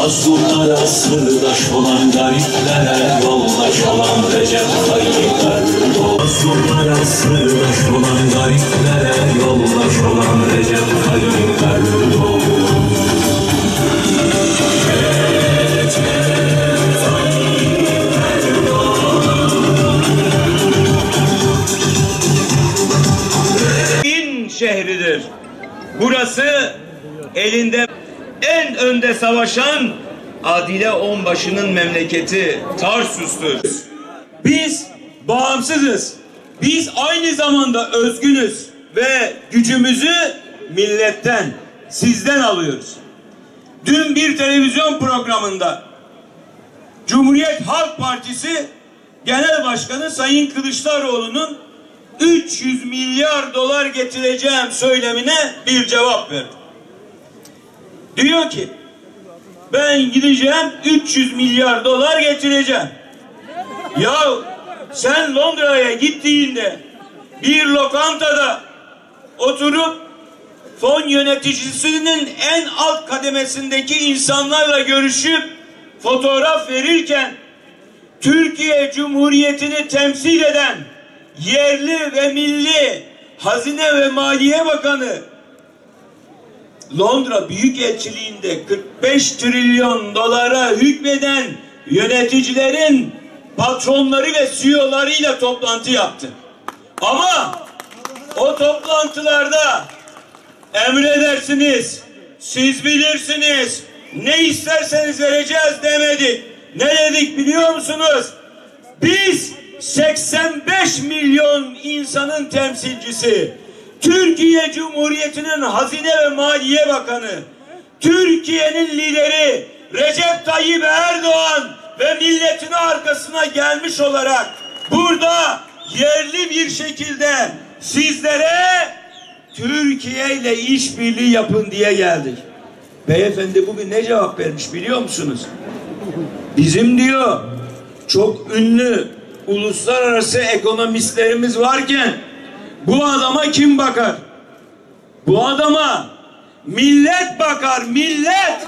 Mazlumlara sırdaş olan, gariplere yoldaş olan Recep Tayyip Erdoğan. Mazlumlara sırdaş olan, gariplere yoldaş olan Recep Tayyip Erdoğan. Şehridir. Burası elinde en önde savaşan Adile Onbaşı'nın memleketi Tarsus'tur. Biz bağımsızız. Biz aynı zamanda özgünüz ve gücümüzü milletten, sizden alıyoruz. Dün bir televizyon programında Cumhuriyet Halk Partisi Genel Başkanı Sayın Kılıçdaroğlu'nun 300 milyar dolar getireceğim söylemine bir cevap verdi. Diyor ki ben gideceğim 300 milyar dolar getireceğim. Ya sen Londra'ya gittiğinde bir lokantada oturup fon yöneticisinin en alt kademesindeki insanlarla görüşüp fotoğraf verirken Türkiye Cumhuriyeti'ni temsil eden yerli ve milli Hazine ve Maliye Bakanı Londra Büyükelçiliğinde 45 trilyon dolara hükmeden yöneticilerin patronları ve CEO'larıyla toplantı yaptı. Ama o toplantılarda emredersiniz, siz bilirsiniz, ne isterseniz vereceğiz demedik. Ne dedik biliyor musunuz? Biz 85 milyon insanın temsilcisi, Türkiye Cumhuriyeti'nin Hazine ve Maliye Bakanı, Türkiye'nin lideri Recep Tayyip Erdoğan ve milletinin arkasına gelmiş olarak burada yerli bir şekilde sizlere Türkiye ile işbirliği yapın diye geldik. Beyefendi bugün ne cevap vermiş biliyor musunuz? Bizim diyor çok ünlü uluslararası ekonomistlerimiz varken bu adama kim bakar? Bu adama millet bakar, millet.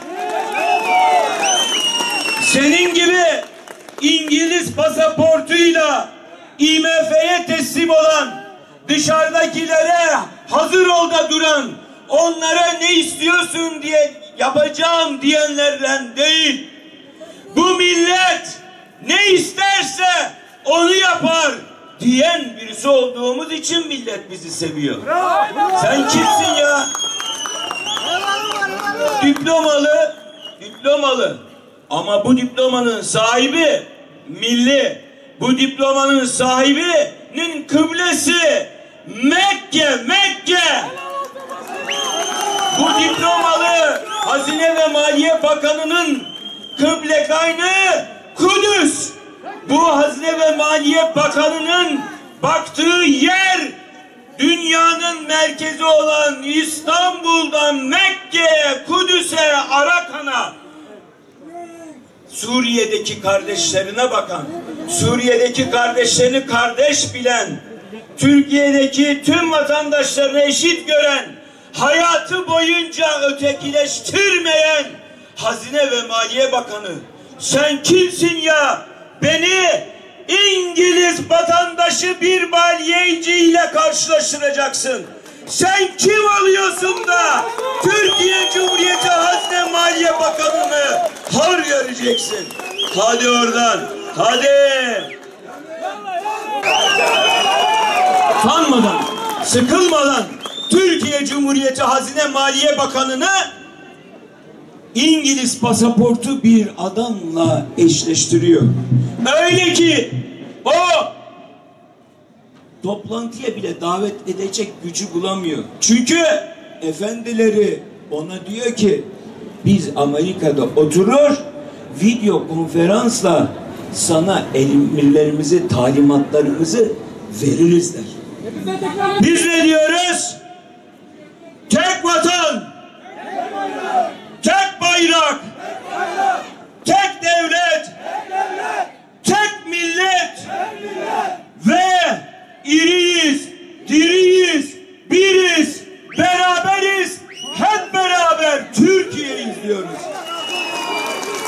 Senin gibi İngiliz pasaportuyla IMF'ye teslim olan, dışarıdakilere hazır ol da duran, onlara ne istiyorsun diye yapacağım diyenlerden değil. Bu millet ne isterse onu yapar diyen birisi olduğumuz için millet bizi seviyor. Sen kimsin ya? Diplomalı. Ama bu diplomanın sahibi milli. Bu diplomanın sahibinin kıblesi Mekke. Bu diplomalı Hazine ve Maliye Bakanı'nın kıble kaynağı Kudüs. Bu Hazine ve Maliye Bakanı'nın baktığı yer dünyanın merkezi olan İstanbul'dan Mekke'ye, Kudüs'e, Arakan'a, Suriye'deki kardeşlerine bakan, Suriye'deki kardeşlerini kardeş bilen, Türkiye'deki tüm vatandaşlarını eşit gören, hayatı boyunca ötekileştirmeyen Hazine ve Maliye Bakanı, sen kimsin ya? Beni İngiliz vatandaşı bir maliyeci ile karşılaştıracaksın. Sen kim alıyorsun da Türkiye Cumhuriyeti Hazine Maliye Bakanı'nı har göreceksin? Hadi oradan, hadi. Utanmadan, sıkılmadan Türkiye Cumhuriyeti Hazine Maliye Bakanı'nı İngiliz pasaportu bir adamla eşleştiriyor. Öyle ki o toplantıya bile davet edecek gücü bulamıyor. Çünkü efendileri ona diyor ki biz Amerika'da oturur video konferansla sana emirlerimizi, talimatlarımızı veririz der. Biz ne diyoruz? Tek vatan, tek bayrak, tek devlet, tek millet ve iriyiz, diriyiz, biriz, beraberiz, hep beraber Türkiye'yi izliyoruz.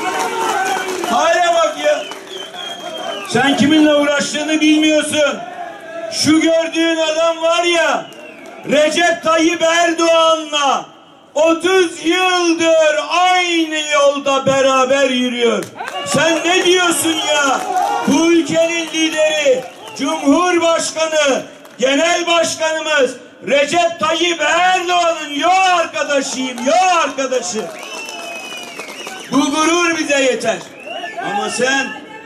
Sen kiminle uğraştığını bilmiyorsun. Şu gördüğün adam var ya, Recep Tayyip Erdoğan'la 30 yıldır aynı yolda beraber yürüyor. Sen ne diyorsun ya? Bu ülkenin lideri, Cumhurbaşkanı, Genel Başkanımız Recep Tayyip Erdoğan'ın yol arkadaşıyım, yol arkadaşı. Bu gurur bize yeter. Ama sen,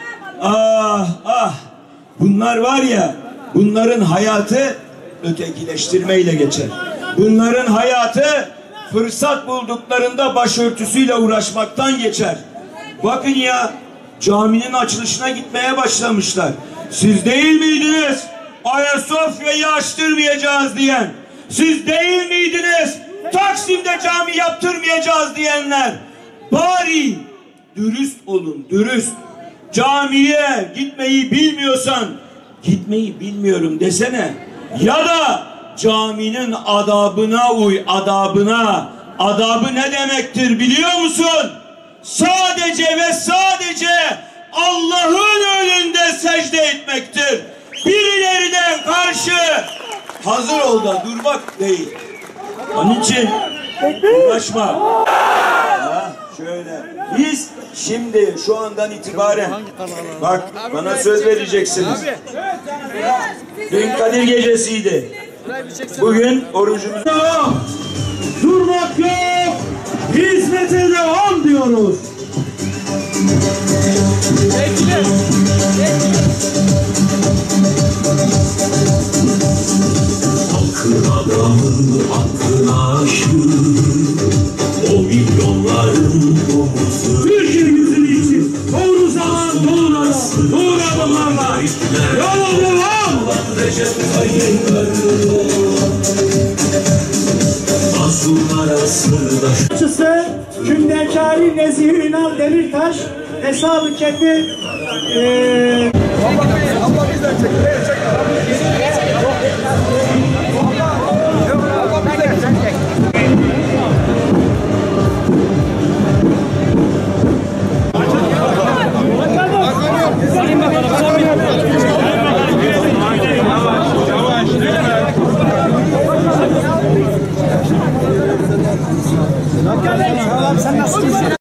bunlar var ya, bunların hayatı ötekileştirmeyle geçer. Bunların hayatı fırsat bulduklarında başörtüsüyle uğraşmaktan geçer. Bakın ya, caminin açılışına gitmeye başlamışlar. Siz değil miydiniz Ayasofya'yı açtırmayacağız diyen? Siz değil miydiniz Taksim'de cami yaptırmayacağız diyenler? Bari dürüst olun, dürüst. Camiye gitmeyi bilmiyorsan gitmeyi bilmiyorum desene. Ya da caminin adabına uy, adabına. Adabı ne demektir biliyor musun? Sadece ve sadece Allah'ın önünde secde etmektir. Birilerine karşı hazır ol da durmak değil. Onun için uğraşma. Şöyle. Biz şimdi şu andan itibaren bak bana söz vereceksiniz. Dün Kadir Gecesi'ydi. Bugün orucumuz yok. Durmak yok. Hizmete devam diyoruz. Halkın adamı, hakkına aşığı, o milyonların umudu. Türkiye yüzünü için doğru zaman, doğru adam, doğru adamlarla yola devam. Recep Tayyip Erdoğan, mazlumlara sırdaş. Kündekari Nezih Ünal Demirtaş hesabı kendi Allah bizden çek.